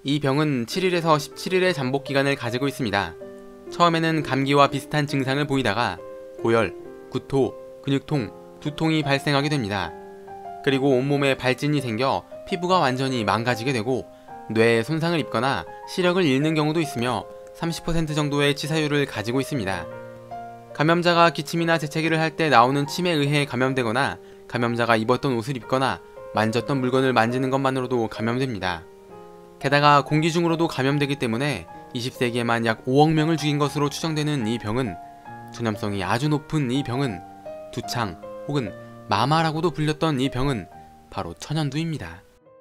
이 병은 7일에서 17일의 잠복 기간을 가지고 있습니다. 처음에는 감기와 비슷한 증상을 보이다가 고열, 구토, 근육통, 두통이 발생하게 됩니다. 그리고 온몸에 발진이 생겨 피부가 완전히 망가지게 되고 뇌에 손상을 입거나 시력을 잃는 경우도 있으며 30% 정도의 치사율을 가지고 있습니다. 감염자가 기침이나 재채기를 할 때 나오는 침에 의해 감염되거나 감염자가 입었던 옷을 입거나 만졌던 물건을 만지는 것만으로도 감염됩니다. 게다가 공기 중으로도 감염되기 때문에 20세기에만 약 5억 명을 죽인 것으로 추정되는 이 병은, 전염성이 아주 높은 이 병은, 두창 혹은 마마라고도 불렸던 이 병은 바로 천연두입니다.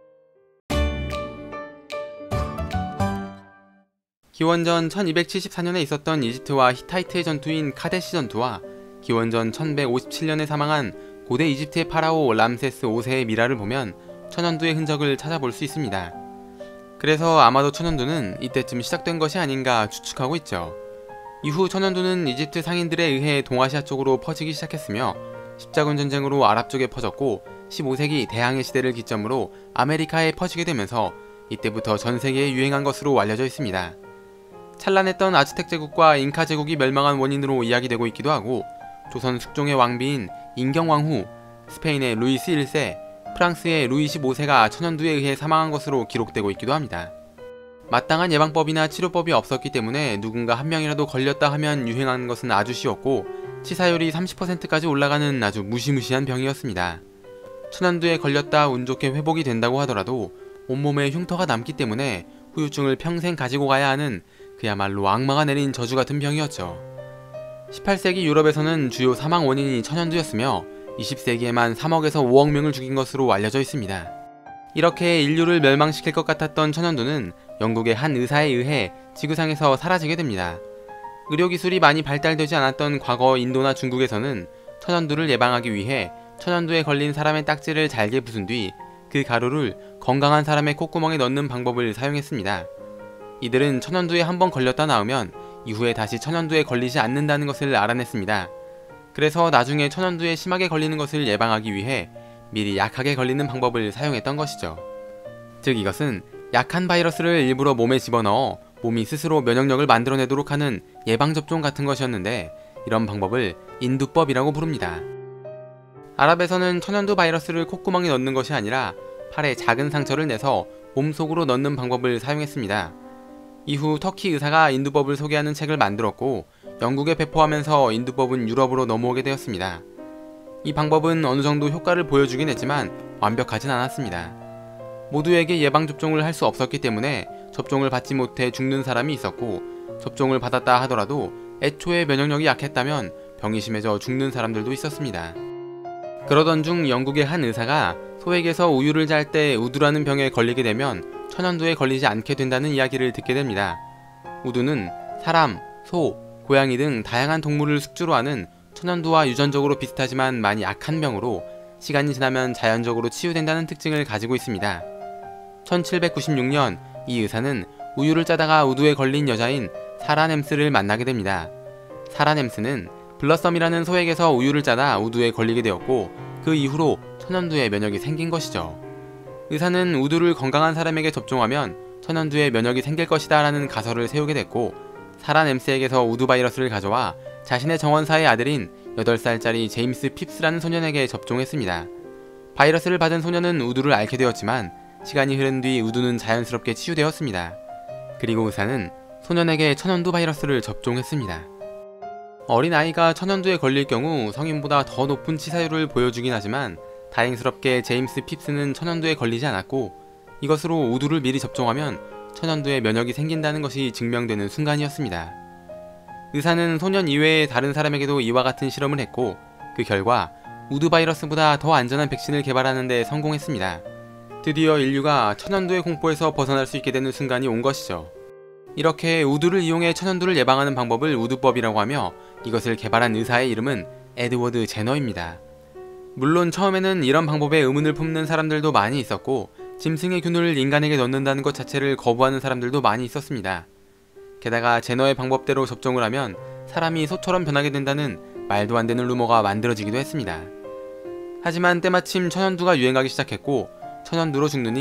기원전 1274년에 있었던 이집트와 히타이트의 전투인 카데시 전투와 기원전 1157년에 사망한 고대 이집트의 파라오 람세스 5세의 미라를 보면 천연두의 흔적을 찾아볼 수 있습니다. 그래서 아마도 천연두는 이때쯤 시작된 것이 아닌가 추측하고 있죠. 이후 천연두는 이집트 상인들에 의해 동아시아 쪽으로 퍼지기 시작했으며 십자군 전쟁으로 아랍 쪽에 퍼졌고 15세기 대항해 시대를 기점으로 아메리카에 퍼지게 되면서 이때부터 전 세계에 유행한 것으로 알려져 있습니다. 찬란했던 아즈텍 제국과 잉카 제국이 멸망한 원인으로 이야기되고 있기도 하고, 조선 숙종의 왕비인 인경왕 후 스페인의 루이스 1세, 프랑스의 루이 15세가 천연두에 의해 사망한 것으로 기록되고 있기도 합니다. 마땅한 예방법이나 치료법이 없었기 때문에 누군가 한 명이라도 걸렸다 하면 유행하는 것은 아주 쉬웠고 치사율이 30%까지 올라가는 아주 무시무시한 병이었습니다. 천연두에 걸렸다 운 좋게 회복이 된다고 하더라도 온몸에 흉터가 남기 때문에 후유증을 평생 가지고 가야 하는 그야말로 악마가 내린 저주 같은 병이었죠. 18세기 유럽에서는 주요 사망 원인이 천연두였으며 20세기에만 3억에서 5억 명을 죽인 것으로 알려져 있습니다. 이렇게 인류를 멸망시킬 것 같았던 천연두는 영국의 한 의사에 의해 지구상에서 사라지게 됩니다. 의료기술이 많이 발달되지 않았던 과거 인도나 중국에서는 천연두를 예방하기 위해 천연두에 걸린 사람의 딱지를 잘게 부순 뒤 그 가루를 건강한 사람의 콧구멍에 넣는 방법을 사용했습니다. 이들은 천연두에 한번 걸렸다 나오면 이후에 다시 천연두에 걸리지 않는다는 것을 알아냈습니다. 그래서 나중에 천연두에 심하게 걸리는 것을 예방하기 위해 미리 약하게 걸리는 방법을 사용했던 것이죠. 즉 이것은 약한 바이러스를 일부러 몸에 집어넣어 몸이 스스로 면역력을 만들어내도록 하는 예방접종 같은 것이었는데, 이런 방법을 인두법이라고 부릅니다. 아랍에서는 천연두 바이러스를 콧구멍에 넣는 것이 아니라 팔에 작은 상처를 내서 몸속으로 넣는 방법을 사용했습니다. 이후 터키 의사가 인두법을 소개하는 책을 만들었고 영국에 배포하면서 인두법은 유럽으로 넘어오게 되었습니다. 이 방법은 어느 정도 효과를 보여주긴 했지만 완벽하진 않았습니다. 모두에게 예방접종을 할 수 없었기 때문에 접종을 받지 못해 죽는 사람이 있었고, 접종을 받았다 하더라도 애초에 면역력이 약했다면 병이 심해져 죽는 사람들도 있었습니다. 그러던 중 영국의 한 의사가 소에게서 우유를 잘 때 우두라는 병에 걸리게 되면 천연두에 걸리지 않게 된다는 이야기를 듣게 됩니다. 우두는 사람, 소, 고양이 등 다양한 동물을 숙주로 하는 천연두와 유전적으로 비슷하지만 많이 약한 병으로 시간이 지나면 자연적으로 치유된다는 특징을 가지고 있습니다. 1796년 이 의사는 우유를 짜다가 우두에 걸린 여자인 사라넴스를 만나게 됩니다. 사라넴스는 블러썸이라는 소에게서 우유를 짜다 우두에 걸리게 되었고 그 이후로 천연두에 면역이 생긴 것이죠. 의사는 우두를 건강한 사람에게 접종하면 천연두에 면역이 생길 것이다 라는 가설을 세우게 됐고, 사라넴스에게서 우두 바이러스를 가져와 자신의 정원사의 아들인 8살짜리 제임스 핍스라는 소년에게 접종했습니다. 바이러스를 받은 소년은 우두를 앓게 되었지만 시간이 흐른 뒤 우두는 자연스럽게 치유되었습니다. 그리고 의사는 소년에게 천연두 바이러스를 접종했습니다. 어린아이가 천연두에 걸릴 경우 성인보다 더 높은 치사율을 보여주긴 하지만 다행스럽게 제임스 핍스는 천연두에 걸리지 않았고, 이것으로 우두를 미리 접종하면 천연두에 면역이 생긴다는 것이 증명되는 순간이었습니다. 의사는 소년 이외의 다른 사람에게도 이와 같은 실험을 했고 그 결과 우두 바이러스보다 더 안전한 백신을 개발하는 데 성공했습니다. 드디어 인류가 천연두의 공포에서 벗어날 수 있게 되는 순간이 온 것이죠. 이렇게 우두를 이용해 천연두를 예방하는 방법을 우두법이라고 하며 이것을 개발한 의사의 이름은 에드워드 제너입니다. 물론 처음에는 이런 방법에 의문을 품는 사람들도 많이 있었고 짐승의 균을 인간에게 넣는다는 것 자체를 거부하는 사람들도 많이 있었습니다. 게다가 제너의 방법대로 접종을 하면 사람이 소처럼 변하게 된다는 말도 안 되는 루머가 만들어지기도 했습니다. 하지만 때마침 천연두가 유행하기 시작했고 천연두로 죽느니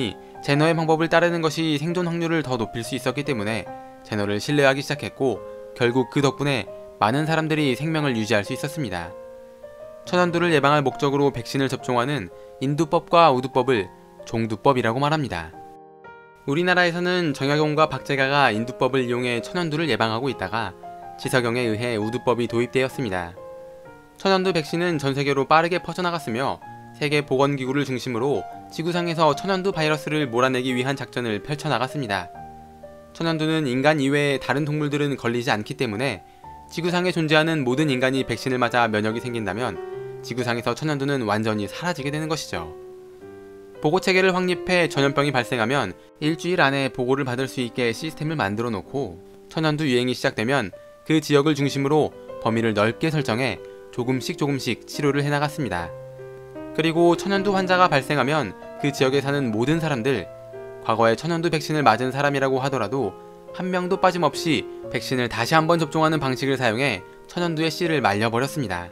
제너의 방법을 따르는 것이 생존 확률을 더 높일 수 있었기 때문에 제너를 신뢰하기 시작했고, 결국 그 덕분에 많은 사람들이 생명을 유지할 수 있었습니다. 천연두를 예방할 목적으로 백신을 접종하는 인두법과 우두법을 종두법이라고 말합니다. 우리나라에서는 정약용과 박재가가 인두법을 이용해 천연두를 예방하고 있다가 지석영에 의해 우두법이 도입되었습니다. 천연두 백신은 전세계로 빠르게 퍼져나갔으며 세계보건기구를 중심으로 지구상에서 천연두 바이러스를 몰아내기 위한 작전을 펼쳐나갔습니다. 천연두는 인간 이외의 다른 동물들은 걸리지 않기 때문에 지구상에 존재하는 모든 인간이 백신을 맞아 면역이 생긴다면 지구상에서 천연두는 완전히 사라지게 되는 것이죠. 보고체계를 확립해 전염병이 발생하면 일주일 안에 보고를 받을 수 있게 시스템을 만들어 놓고, 천연두 유행이 시작되면 그 지역을 중심으로 범위를 넓게 설정해 조금씩 치료를 해나갔습니다. 그리고 천연두 환자가 발생하면 그 지역에 사는 모든 사람들, 과거에 천연두 백신을 맞은 사람이라고 하더라도 한 명도 빠짐없이 백신을 다시 한번 접종하는 방식을 사용해 천연두의 씨를 말려버렸습니다.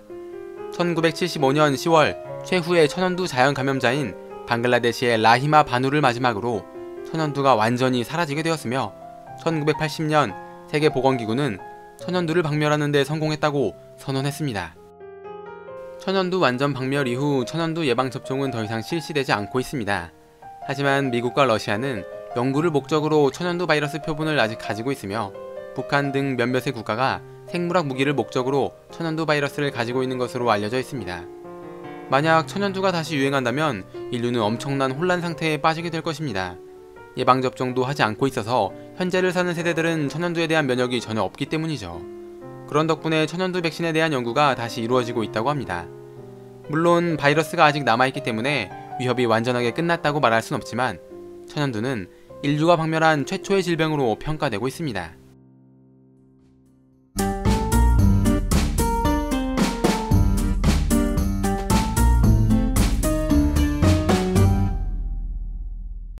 1975년 10월 최후의 천연두 자연 감염자인 방글라데시의 라히마 바누를 마지막으로 천연두가 완전히 사라지게 되었으며, 1980년 세계보건기구는 천연두를 박멸하는 데 성공했다고 선언했습니다. 천연두 완전 박멸 이후 천연두 예방접종은 더 이상 실시되지 않고 있습니다. 하지만 미국과 러시아는 연구를 목적으로 천연두 바이러스 표본을 아직 가지고 있으며, 북한 등 몇몇의 국가가 생물학 무기를 목적으로 천연두 바이러스를 가지고 있는 것으로 알려져 있습니다. 만약 천연두가 다시 유행한다면 인류는 엄청난 혼란 상태에 빠지게 될 것입니다. 예방접종도 하지 않고 있어서 현재를 사는 세대들은 천연두에 대한 면역이 전혀 없기 때문이죠. 그런 덕분에 천연두 백신에 대한 연구가 다시 이루어지고 있다고 합니다. 물론 바이러스가 아직 남아있기 때문에 위협이 완전하게 끝났다고 말할 순 없지만 천연두는 인류가 박멸한 최초의 질병으로 평가되고 있습니다.